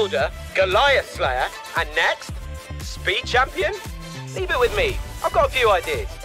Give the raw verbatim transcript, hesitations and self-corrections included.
Builder, Goliath Slayer, and next, Speed Champion? Leave it with me. I've got a few ideas.